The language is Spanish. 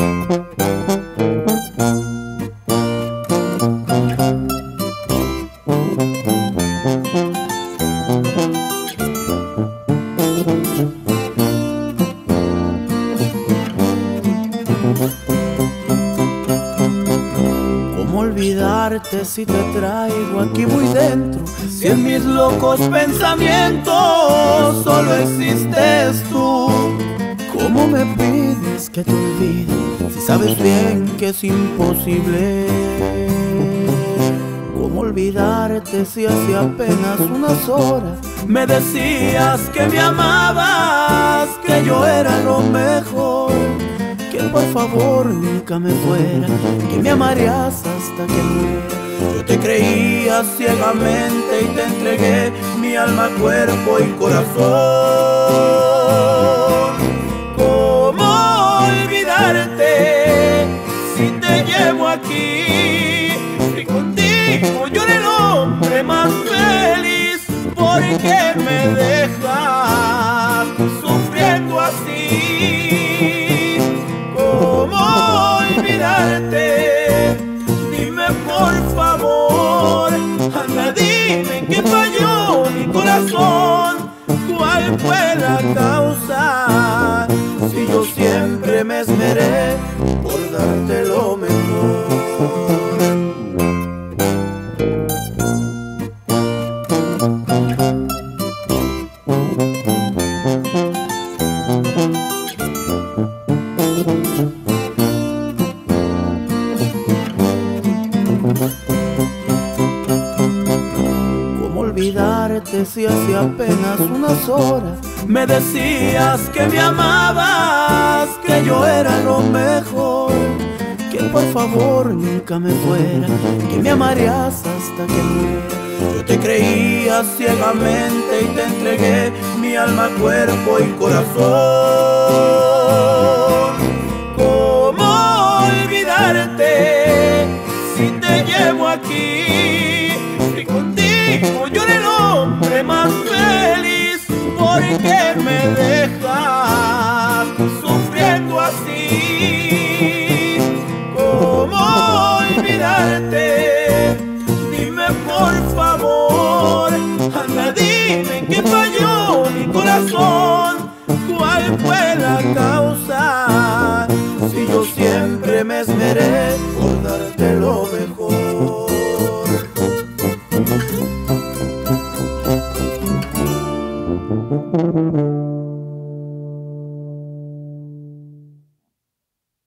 ¿Cómo olvidarte si te traigo aquí muy dentro? Si en mis locos pensamientos solo existes tú. ¿Cómo me pides que te olvide si sabes bien que es imposible? ¿Cómo olvidarte si hace apenas unas horas me decías que me amabas, que yo era lo mejor, que por favor nunca me fuera, que me amarías hasta que muera? Yo te creía ciegamente y te entregué mi alma, cuerpo y corazón. ¿Cómo olvidarte si te llevo aquí? Y contigo yo era el hombre más feliz. ¿Por qué me dejas sufriendo así? ¿Cómo olvidarte? Dime por favor, anda dime en qué falló mi corazón. ¿Cuál fue la causa? Si yo siempre me esmeré por darte lo mejor. ¿Cómo olvidarte si hace apenas unas horas me decías que me amabas, que yo era lo mejor, que por favor nunca me fuera, que me amarías hasta que muera? Yo te creía ciegamente y te entregué mi alma, cuerpo y corazón. ¿Cómo olvidarte si te llevo aquí? Y contigo yo era el hombre más feliz. ¿Por qué me dejas sufriendo así? ¿Cómo olvidarte? Dime por favor, anda dime en qué falló mi corazón. ¿Cuál fue la causa? Si yo siempre me esmeré